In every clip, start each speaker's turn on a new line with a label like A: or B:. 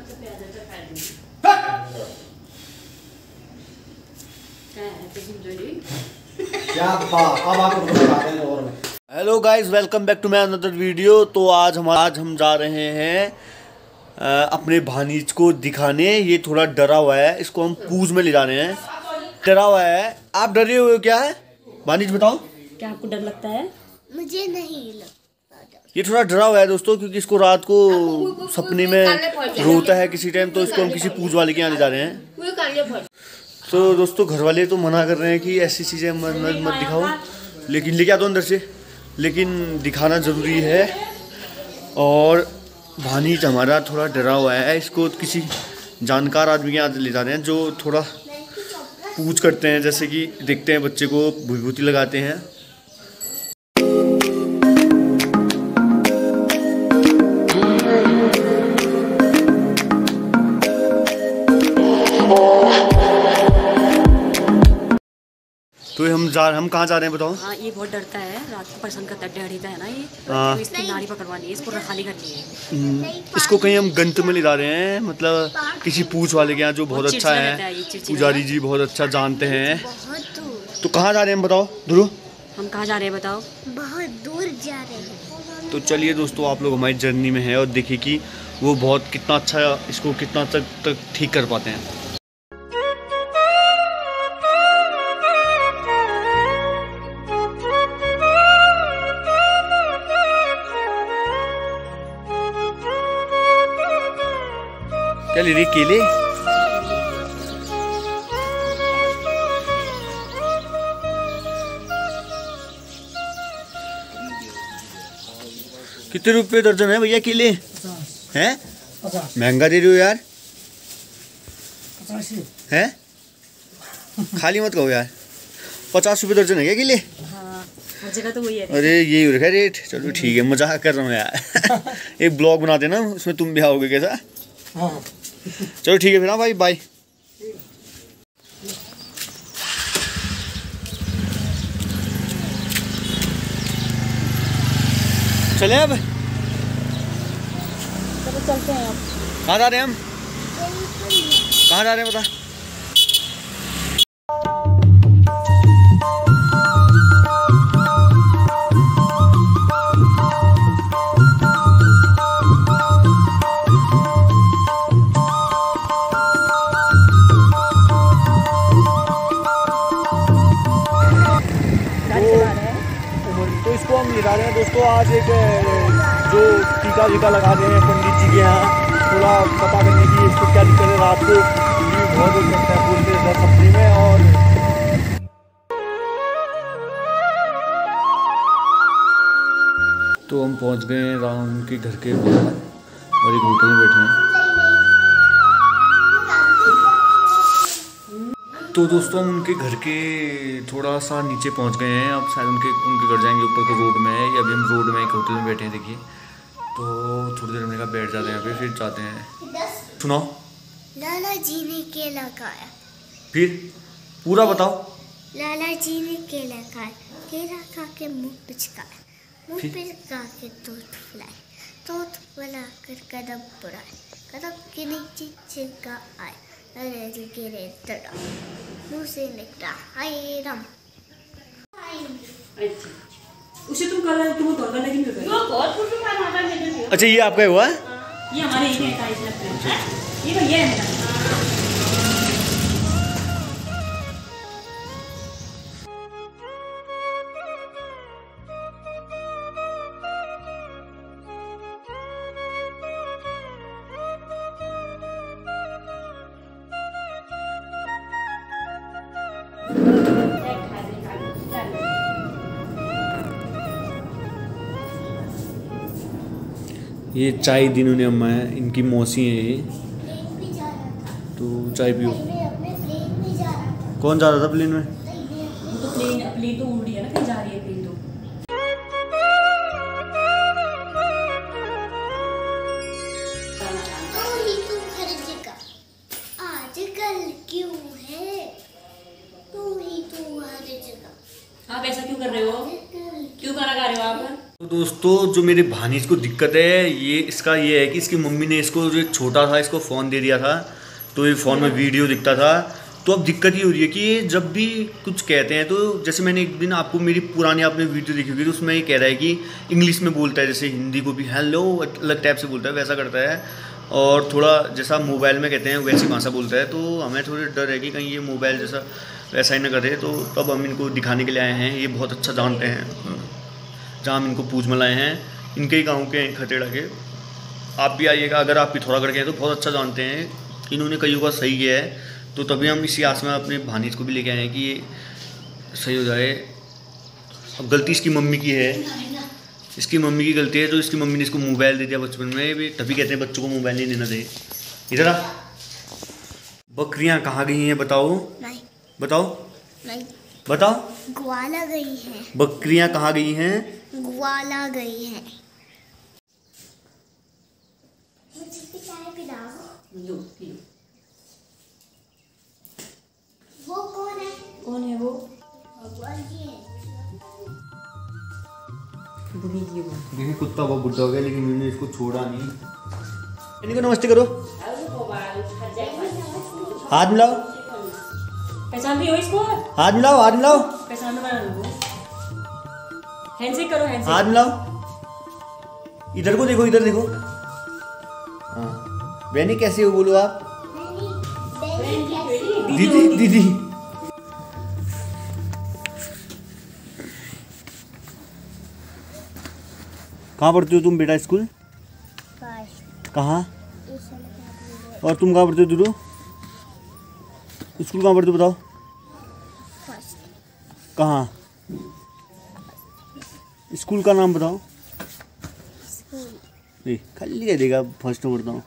A: Hello guys, welcome back to my another video. तो आज हम जा रहे हैं अपने भानीज को दिखाने। ये थोड़ा डरा हुआ है, इसको हम पूज में ले जा रहे हैं। डरा हुआ है। आप डरे हुए हो क्या है भानीज, बताओ।
B: क्या आपको डर लगता है?
C: मुझे नहीं लगता।
A: ये थोड़ा डरा हुआ है दोस्तों, क्योंकि इसको रात को सपने में रोता है किसी टाइम, तो इसको हम किसी पूज वाले के यहाँ ले जा रहे हैं। तो दोस्तों घर वाले तो मना कर रहे हैं कि ऐसी चीज़ें मत दिखाओ, लेकिन लेके आ दो अंदर से, लेकिन दिखाना ज़रूरी है। और भानीज हमारा थोड़ा डरा हुआ है, इसको किसी जानकार आदमी के यहाँ ले जा रहे हैं जो थोड़ा पूज करते हैं, जैसे कि देखते हैं बच्चे को विभूति लगाते हैं। तो हम कहाँ जा रहे हैं बताओ।
B: हाँ, ये बहुत डरता है, रात को परेशान करता है, डरता है ना ये। तो इसकी नाड़ी पकड़वानी है, इसको खाली करनी है।
A: इसको कहीं हम गंत में ले जा रहे हैं, मतलब किसी पूछ वाले के यहाँ जो बहुत अच्छा है, पुजारी जी बहुत अच्छा जानते हैं। तो कहाँ जा रहे हैं हम बताओ ध्रुव।
B: हम कहाँ जा रहे हैं बताओ?
C: बहुत दूर जा रहे हैं।
A: तो चलिए दोस्तों, आप लोग हमारी जर्नी में हैं और देखिए कि वो बहुत कितना अच्छा इसको कितना तक ठीक कर पाते हैं। क्या ले रही केले? कितने रुपए दर्जन है भैया केले? हैं? महंगा दे रही हो यार। हैं? खाली मत कहो यार। 50 रुपए दर्जन है क्या केले?
B: हाँ, हर जगह तो वही है।
A: अरे ये हो रखा है रेट। चलो ठीक है, मजाक कर रहा हूँ यार। एक ब्लॉग बना देना, उसमें तुम भी आओगे कैसा? हाँ। चलो ठीक है फिर, हाँ भाई बाय। चले अब,
B: चलो चलते हैं अब।
A: कहाँ जा रहे हैं हम? कहाँ जा रहे हैं बता। तो इसको हम ले जा रहे हैं दोस्तों। आज एक जो टीका लगा रहे हैं पंडित जी के यहाँ, थोड़ा पता करने की इसको क्या दिक्कत है। रात को बहुत हो सकता है बोलते हैं सपने में। और तो हम पहुँच गए हैं राम के घर के बाहर और एक होटल में बैठे हैं। तो दोस्तों हम उनके घर के थोड़ा सा नीचे पहुंच गए हैं। अब शायद उनके घर जाएंगे, ऊपर को रोड में है। या अभी हम रोड में एक होटल में बैठे हैं, देखिए। तो थोड़ी देर हमने कहा बैठ जाते हैं यहाँ पे, फिर जाते हैं। सुनाओ।
C: लाला जी ने केला खाया।
A: फिर पूरा बताओ।
C: लाला जी ने केला खाया, केला खा के मुँह पिचकाया, मुँह पिचका के तोत फुलाए, तोत फुला कर कदम बुलाए, कदम के नीचे छिलका आए, जी के रे तड़ा मुँह से निकला हाय राम।
B: उसे तुम कल तुम दौड़ना लेकिन क्यों कर?
A: अच्छा ये आपका हुआ है?
B: ये हमारे ही है, ये भैया है मेरा।
A: ये चाय दी इन्होंने अम्मा है, इनकी मौसी है ये। तो चाय पियो। कौन जा रहा था प्लेन में?
B: तो प्लेन तो उड़ रही है ना, कहीं जा रही है प्लेन तो।
C: आजकल क्यों है तू ही तू हर जगह।
B: आप ऐसा क्यों कर रहे हो? क्यों गाना गा रहे हो आप?
A: तो दोस्तों जो मेरे भानीज को दिक्कत है ये है कि इसकी मम्मी ने इसको जो छोटा था इसको फ़ोन दे दिया था, तो ये फ़ोन में वीडियो दिखता था। तो अब दिक्कत ये हो रही है कि जब भी कुछ कहते हैं, तो जैसे मैंने एक दिन आपको मेरी पुरानी आपने वीडियो देखी होगी, तो उसमें ये कह रहा है कि इंग्लिश में बोलता है, जैसे हिंदी को भी हेलो अलग टाइप से बोलता है, वैसा करता है। और थोड़ा जैसा मोबाइल में कहते हैं वैसी भाषा बोलता है। तो हमें थोड़ी डर है कि कहीं ये मोबाइल जैसा वैसा ही ना करे। तो तब हम इनको दिखाने के लिए आए हैं। ये बहुत अच्छा जानते हैं जहाँ हम इनको पूज मलाए हैं, इनके ही गाँव के खतेड़ा के। आप भी आइएगा, अगर आप पिथौरागढ़ के हैं तो बहुत अच्छा जानते हैं। इन्होंने कईयों का सही किया है, तो तभी हम इसी आस में अपने भानीज को भी लेके आए हैं कि ये सही हो जाए। अब गलती इसकी मम्मी की है, इसकी मम्मी की गलती है। तो इसकी मम्मी ने इसको मोबाइल दे दिया बचपन में भी, तभी कहते हैं बच्चों को मोबाइल नहीं देना चाहिए। इधर आ, बकरियाँ कहाँ गई हैं बताओ? नहीं बताओ, नहीं बताओ।
C: ग्वाला गई है।
A: बकरियाँ कहाँ गई हैं?
C: ग्वाला गई है। मुझे चाय पिलाओ। वो कौन है?
B: कौन है वो?
A: देखिए कुत्ता बहुत बुढ़ा हो गया, लेकिन मैंने इसको छोड़ा नहीं। इनको नमस्ते करो, हाथ मिलाओ,
B: पहचान भी हो इसको?
A: हाथ मिलाओ, हाथ मिलाओ,
B: पहचान हैंडशेक करो, हैंडशेक
A: हाथ मिलाओ। इधर को देखो, इधर देखो। हाँ बहनी कैसे हो बोलो आप? दीदी दीदी। कहाँ पढ़ती हो तुम बेटा स्कूल? कहाँ? और तुम कहाँ पढ़ते हो दुरू? स्कूल कहाँ पढ़ते हो बताओ? कहाँ? स्कूल का नाम बताओ। खाली कह देगा फर्स्ट में पढ़ता हूँ।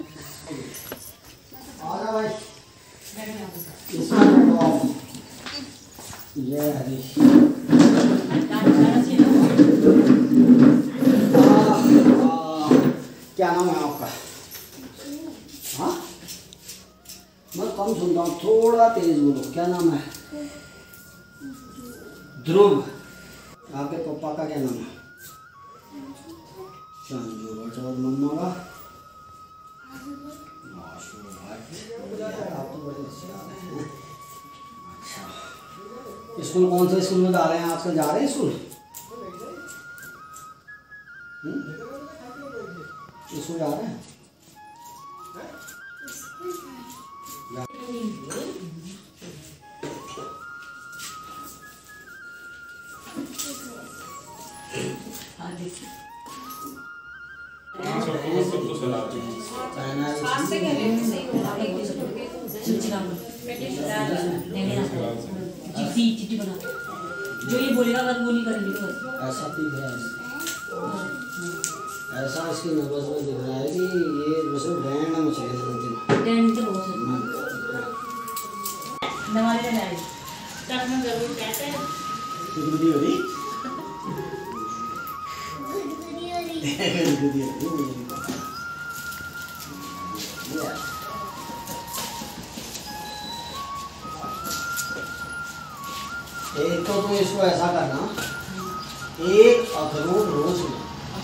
D: क्या नाम है आपका? हाँ मैं कम सुनता हूँ, थोड़ा तेज बोलो। क्या नाम है? ध्रुव। आपके पापा का क्या नाम है? संजू। और मम्मा का? आप तो बड़े होशियार हैं। अच्छा, स्कूल कौन से स्कूल में जा रहे हैं आजकल? जा रहे हैं स्कूल? स्कूल जा रहे हैं?
B: चिट्ठी बना, जो ये बोलेगा बस वो नहीं करेंगे। तो बस
D: ऐसा दिख रहा है, ऐसा इसकी नजर में दिख रहा है कि ये जैसे बैंड में चले जाते हैं।
B: बैंड तो बहुत है नवाले में आए तब हम जरूर कहते हैं
D: गुदगुदी हो रही गुदगुदी हो रही। एक तो इसको ऐसा करना, एक अखरोट रोज में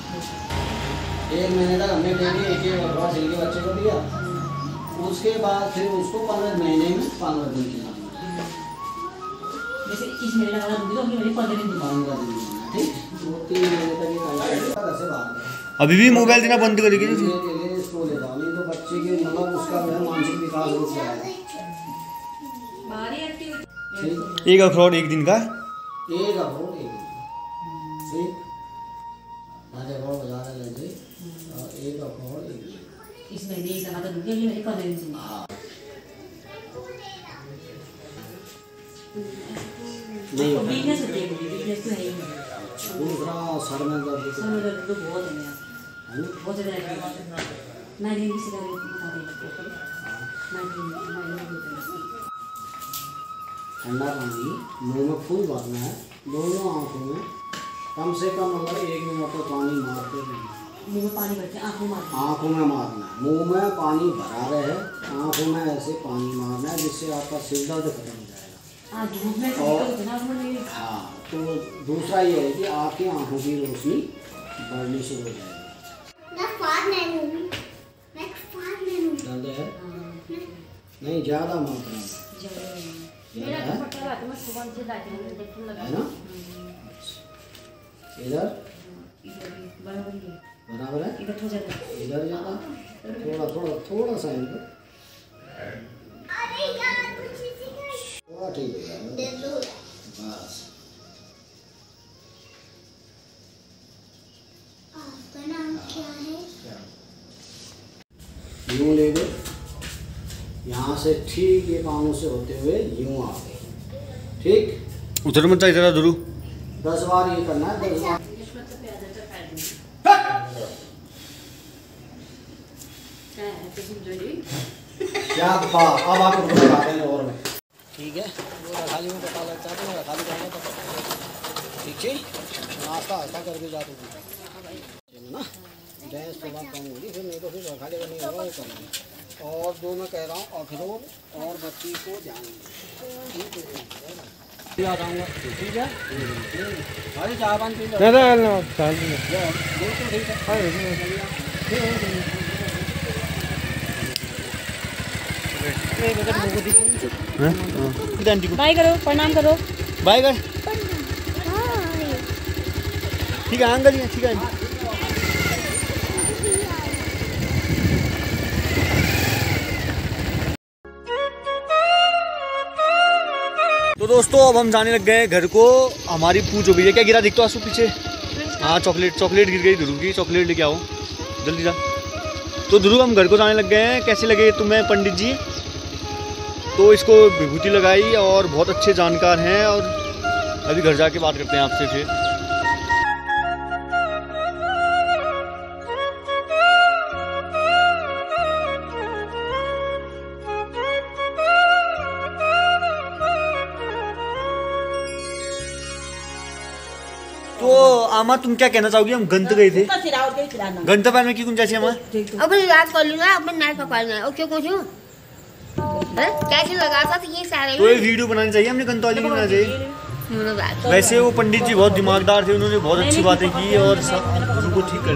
D: 1 महीने तक हमने डेली एक अखरोट छिल के बच्चे को दिया। उसके बाद फिर उसको 15 महीने में 15 दिन खिलाना।
B: जैसे इस महीने लगा दूंगी तो अगले महीने 15 दिन
D: दूंगा। ठीक, 2-3 महीने तक ये कैसे बात।
A: अभी भी मोबाइल देना बंद करेगी
D: इसको ले जाओ, नहीं तो बच्चे के मतलब उसका मानसिक विकास रुक जाएगा।
A: एक अखरोट एक दिन का?
D: एक अखरोट एक दिन। ठीक, अखरोट बजा रहे लेंगे और एक अखरोट एक दिन।
B: इस महीने एक लगा दूंगी अगले महीने 15 दिन। नहीं वीकनेस होती है, वीकनेस तो है ही।
D: दूसरा सर में दर्द
B: तो बहुत है मेरा, बहुत ज़्यादा है। मैं नहीं किसी का बता रही
D: ठंडा पानी मुँह में फुल भरना है, दोनों आँखों में कम से कम अगर 1 मिनट तो पानी मारते रहना।
B: मुँह में पानी भरते आँखों में
D: मारना है। मुँह में पानी भरा रहे, आँखों में ऐसे पानी मारना है, जिससे आपका सिर दर्द खत्म हो जाएगा। और हाँ, तो दूसरा ये है कि आपकी आँखों की रोशनी बढ़नी शुरू हो जाएगी। दर्द है? नहीं ज़्यादा मात्रा में है ना? इधर बराबर है, इधर ज़्यादा, थोड़ा सा इधर ठीक है बस। यूँ ले गए, यहाँ से ठीक ये पाँव से होते हुए यूँ आ गए, ठीक।
A: उधर मत इधर दुरू
D: 10 बार ये करना है, 10 बार। क्या बात, अब आपको बता दें और में ठीक है। वो खाली में पता लगता है तो खाली करना तो ठीक है। नाश्ता ऐसा करके जाते हैं ना, गैस के बाद कम होगी, फिर नहीं तो फिर खाली करनी होगा कम। और जो मैं कह रहा हूँ अखरोट और बच्ची को ध्यान आऊँगा, ठीक है। अरे चाय पान पी लो,
B: बाय करो, प्रणाम करो,
A: बाय कर, ठीक है अंकल जी, ठीक है। तो दोस्तों अब हम जाने लग गए हैं घर को। हमारी पूछ हो गई है। क्या गिरा दिख तो आंसू पीछे? हाँ चॉकलेट गिर गई। ध्रुव की चॉकलेट लेके आओ जल्दी जा। तो ध्रुव हम घर को जाने लग गए हैं। कैसे लगे तुम्हें पंडित जी? तो इसको विभूति लगाई और बहुत अच्छे जानकार हैं। और अभी घर जाके बात करते हैं आपसे फिर। तो आमा तुम क्या कहना चाहोगी? हम गंत गए थे, गंतव्य में क्यों जैसे हमारा
C: अब याद कर लूँगा, अपन नाइट पकड़ना। ओके कुछ कैसे लगा था ये सारे।
A: तो ये वीडियो बनानी चाहिए हमने, गंतवाली नहीं बनाना चाहिए। वैसे वो पंडित जी बहुत दिमागदार थे, उन्होंने बहुत अच्छी बातें की और उनको ठीक कर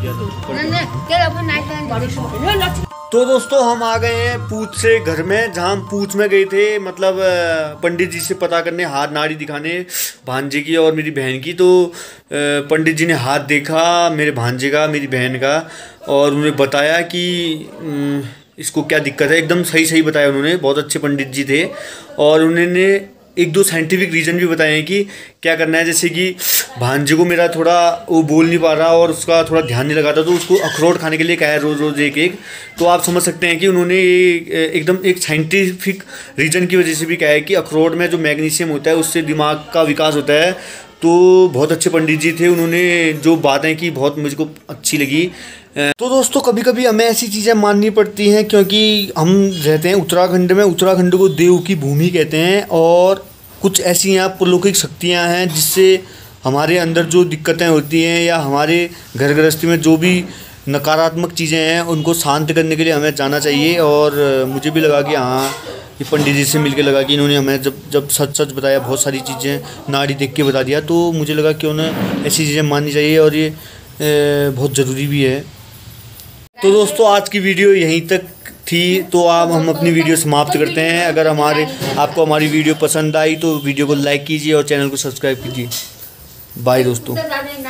A: दिया। तो दोस्तों हम आ गए हैं पूछ से घर में, जहाँ हम पूछ में गए थे, मतलब पंडित जी से पता करने, हाथ नाड़ी दिखाने भांजे की और मेरी बहन की। तो पंडित जी ने हाथ देखा मेरे भांजे का, मेरी बहन का, और उन्हें बताया कि इसको क्या दिक्कत है। एकदम सही बताया उन्होंने, बहुत अच्छे पंडित जी थे। और उन्होंने 1-2 साइंटिफिक रीज़न भी बताए हैं कि क्या करना है। जैसे कि भांजे को मेरा थोड़ा वो बोल नहीं पा रहा और उसका थोड़ा ध्यान नहीं लगाता, तो उसको अखरोट खाने के लिए कहा है रोज़ एक। तो आप समझ सकते हैं कि उन्होंने एकदम एक साइंटिफिक रीज़न की वजह से भी कहा है कि अखरोट में जो मैग्नीशियम होता है उससे दिमाग का विकास होता है। तो बहुत अच्छे पंडित जी थे, उन्होंने जो बातें की बहुत मुझको अच्छी लगी। तो दोस्तों कभी कभी हमें ऐसी चीज़ें माननी पड़ती हैं, क्योंकि हम रहते हैं उत्तराखंड में। उत्तराखंड को देव की भूमि कहते हैं, और कुछ ऐसी यहाँ अलौकिक शक्तियाँ हैं जिससे हमारे अंदर जो दिक्कतें होती हैं या हमारे घर गृहस्थी में जो भी नकारात्मक चीज़ें हैं उनको शांत करने के लिए हमें जाना चाहिए। और मुझे भी लगा कि हाँ, ये पंडित जी से मिलके लगा कि इन्होंने हमें जब सच बताया, बहुत सारी चीज़ें नाड़ी देख के बता दिया, तो मुझे लगा कि उन्हें ऐसी चीज़ें माननी चाहिए और ये बहुत ज़रूरी भी है। तो दोस्तों आज की वीडियो यहीं तक थी, तो अब हम अपनी वीडियो समाप्त करते हैं। अगर आपको हमारी वीडियो पसंद आई तो वीडियो को लाइक कीजिए और चैनल को सब्सक्राइब कीजिए। बाय दोस्तों।